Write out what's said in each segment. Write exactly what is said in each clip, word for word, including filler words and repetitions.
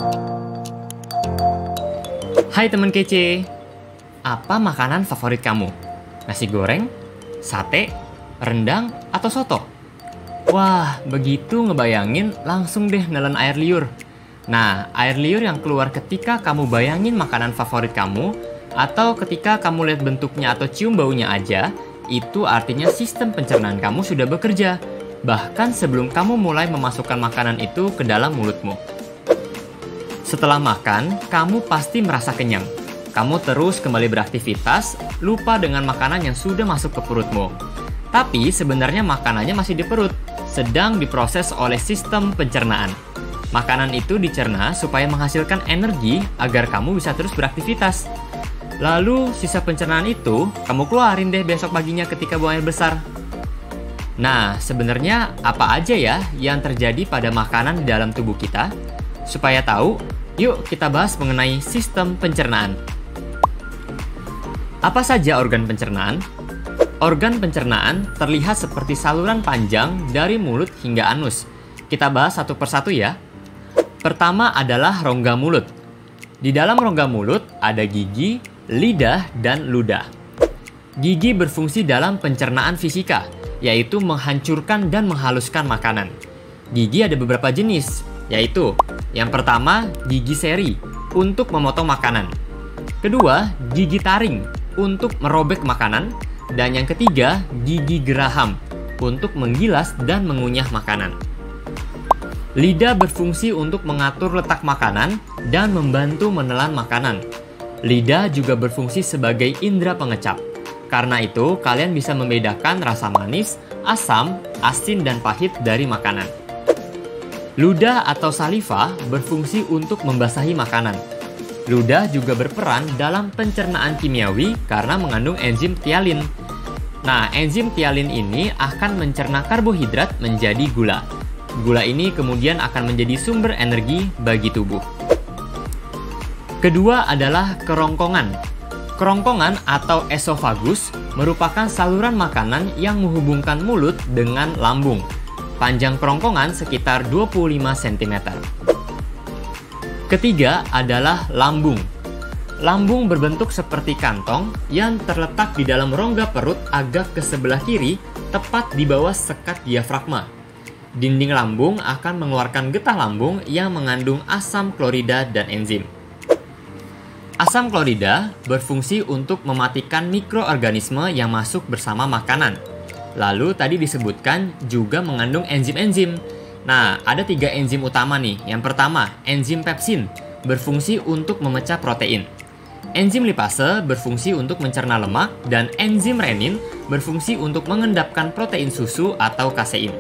Hai teman kece, apa makanan favorit kamu? Nasi goreng, sate, rendang, atau soto? Wah, begitu ngebayangin langsung deh nelen air liur. Nah, air liur yang keluar ketika kamu bayangin makanan favorit kamu, atau ketika kamu lihat bentuknya atau cium baunya aja, itu artinya sistem pencernaan kamu sudah bekerja, bahkan sebelum kamu mulai memasukkan makanan itu ke dalam mulutmu. Setelah makan, kamu pasti merasa kenyang. Kamu terus kembali beraktivitas, lupa dengan makanan yang sudah masuk ke perutmu. Tapi sebenarnya makanannya masih di perut, sedang diproses oleh sistem pencernaan. Makanan itu dicerna supaya menghasilkan energi agar kamu bisa terus beraktivitas. Lalu sisa pencernaan itu, kamu keluarin deh besok paginya ketika buang air besar. Nah, sebenarnya apa aja ya yang terjadi pada makanan di dalam tubuh kita? Supaya tahu, yuk kita bahas mengenai sistem pencernaan. Apa saja organ pencernaan? Organ pencernaan terlihat seperti saluran panjang dari mulut hingga anus. Kita bahas satu persatu ya. Pertama adalah rongga mulut. Di dalam rongga mulut ada gigi, lidah, dan ludah. Gigi berfungsi dalam pencernaan fisika, yaitu menghancurkan dan menghaluskan makanan. Gigi ada beberapa jenis, yaitu yang pertama, gigi seri untuk memotong makanan. Kedua, gigi taring untuk merobek makanan. Dan yang ketiga, gigi geraham untuk menggilas dan mengunyah makanan. Lidah berfungsi untuk mengatur letak makanan dan membantu menelan makanan. Lidah juga berfungsi sebagai indera pengecap. Karena itu, kalian bisa membedakan rasa manis, asam, asin, dan pahit dari makanan. Ludah atau saliva berfungsi untuk membasahi makanan. Ludah juga berperan dalam pencernaan kimiawi karena mengandung enzim ptyalin. Nah, enzim ptyalin ini akan mencerna karbohidrat menjadi gula. Gula ini kemudian akan menjadi sumber energi bagi tubuh. Kedua adalah kerongkongan. Kerongkongan atau esofagus merupakan saluran makanan yang menghubungkan mulut dengan lambung. Panjang kerongkongan sekitar dua puluh lima sentimeter. Ketiga adalah lambung. Lambung berbentuk seperti kantong yang terletak di dalam rongga perut agak ke sebelah kiri, tepat di bawah sekat diafragma. Dinding lambung akan mengeluarkan getah lambung yang mengandung asam klorida dan enzim. Asam klorida berfungsi untuk mematikan mikroorganisme yang masuk bersama makanan. Lalu tadi disebutkan juga mengandung enzim-enzim. Nah, ada tiga enzim utama nih. Yang pertama, enzim pepsin berfungsi untuk memecah protein. Enzim lipase berfungsi untuk mencerna lemak, dan enzim renin berfungsi untuk mengendapkan protein susu atau kasein.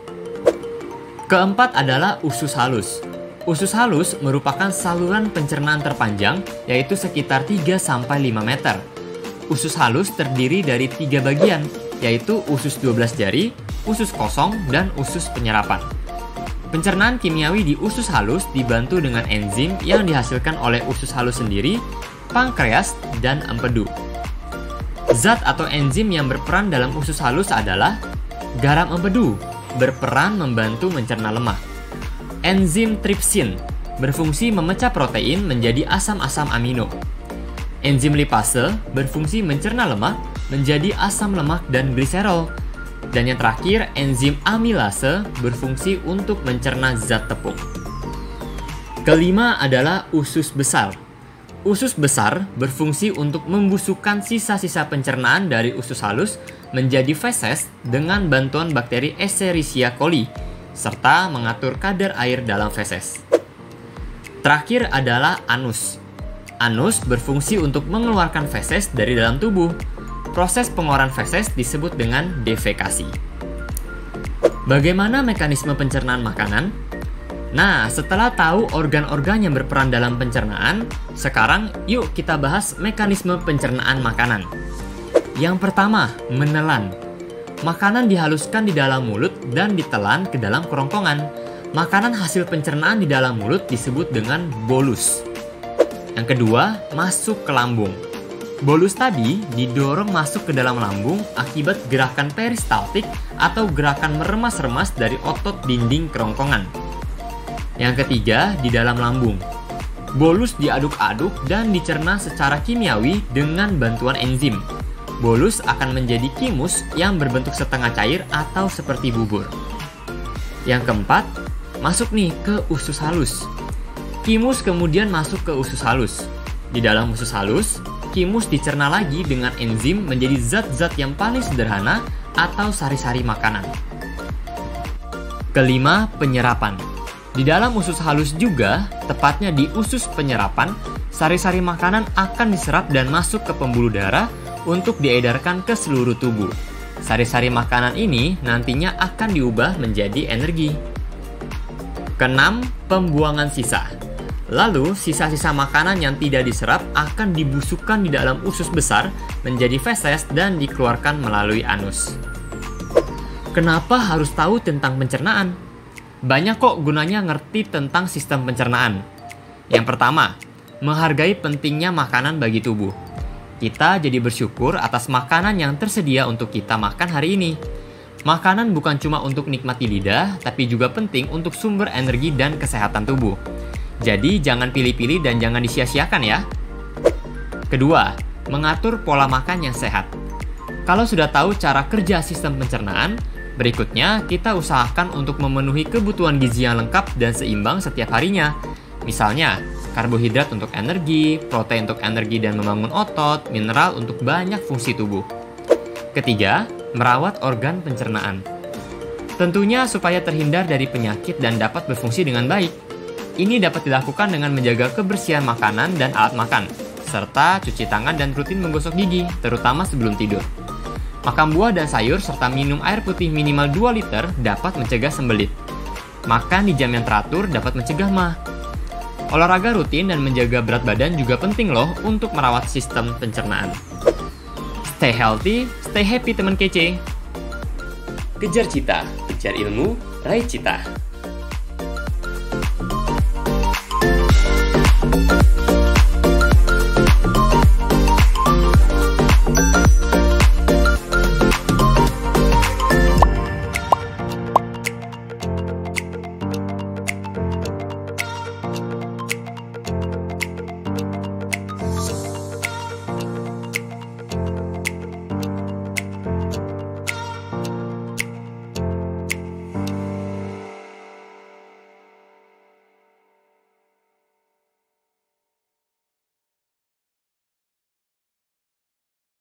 Keempat adalah usus halus. Usus halus merupakan saluran pencernaan terpanjang, yaitu sekitar tiga sampai lima meter. Usus halus terdiri dari tiga bagian, yaitu usus dua belas jari, usus kosong, dan usus penyerapan. Pencernaan kimiawi di usus halus dibantu dengan enzim yang dihasilkan oleh usus halus sendiri, pankreas, dan empedu. Zat atau enzim yang berperan dalam usus halus adalah garam empedu, berperan membantu mencerna lemak. Enzim tripsin berfungsi memecah protein menjadi asam-asam amino. Enzim lipase berfungsi mencerna lemak menjadi asam lemak dan gliserol. Dan yang terakhir, enzim amilase berfungsi untuk mencerna zat tepung. Kelima adalah usus besar. Usus besar berfungsi untuk membusukkan sisa-sisa pencernaan dari usus halus menjadi feses dengan bantuan bakteri Escherichia coli, serta mengatur kadar air dalam feses. Terakhir adalah anus. Anus berfungsi untuk mengeluarkan feses dari dalam tubuh. Proses pengeluaran feses disebut dengan defekasi. Bagaimana mekanisme pencernaan makanan? Nah, setelah tahu organ-organ yang berperan dalam pencernaan, sekarang yuk kita bahas mekanisme pencernaan makanan. Yang pertama, menelan. Makanan dihaluskan di dalam mulut dan ditelan ke dalam kerongkongan. Makanan hasil pencernaan di dalam mulut disebut dengan bolus. Yang kedua, masuk ke lambung. Bolus tadi didorong masuk ke dalam lambung akibat gerakan peristaltik atau gerakan meremas-remas dari otot dinding kerongkongan. Yang ketiga, di dalam lambung. Bolus diaduk-aduk dan dicerna secara kimiawi dengan bantuan enzim. Bolus akan menjadi kimus yang berbentuk setengah cair atau seperti bubur. Yang keempat, masuk nih ke usus halus. Kimus kemudian masuk ke usus halus. Di dalam usus halus, kimus dicerna lagi dengan enzim menjadi zat-zat yang paling sederhana atau sari-sari makanan. Kelima, penyerapan. Di dalam usus halus juga, tepatnya di usus penyerapan, sari-sari makanan akan diserap dan masuk ke pembuluh darah untuk diedarkan ke seluruh tubuh. Sari-sari makanan ini nantinya akan diubah menjadi energi. Keenam, pembuangan sisa. Lalu, sisa-sisa makanan yang tidak diserap akan dibusukkan di dalam usus besar menjadi feses dan dikeluarkan melalui anus. Kenapa harus tahu tentang pencernaan? Banyak kok gunanya ngerti tentang sistem pencernaan. Yang pertama, menghargai pentingnya makanan bagi tubuh. Kita jadi bersyukur atas makanan yang tersedia untuk kita makan hari ini. Makanan bukan cuma untuk nikmati lidah, tapi juga penting untuk sumber energi dan kesehatan tubuh. Jadi jangan pilih-pilih dan jangan disia-siakan ya. Kedua, mengatur pola makan yang sehat. Kalau sudah tahu cara kerja sistem pencernaan, berikutnya kita usahakan untuk memenuhi kebutuhan gizi yang lengkap dan seimbang setiap harinya. Misalnya, karbohidrat untuk energi, protein untuk energi dan membangun otot, mineral untuk banyak fungsi tubuh. Ketiga, merawat organ pencernaan. Tentunya supaya terhindar dari penyakit dan dapat berfungsi dengan baik. Ini dapat dilakukan dengan menjaga kebersihan makanan dan alat makan, serta cuci tangan dan rutin menggosok gigi, terutama sebelum tidur. Makan buah dan sayur serta minum air putih minimal dua liter dapat mencegah sembelit. Makan di jam yang teratur dapat mencegah mah. Olahraga rutin dan menjaga berat badan juga penting loh untuk merawat sistem pencernaan. Stay healthy, stay happy teman kece. Kejar cita, kejar ilmu, raih cita.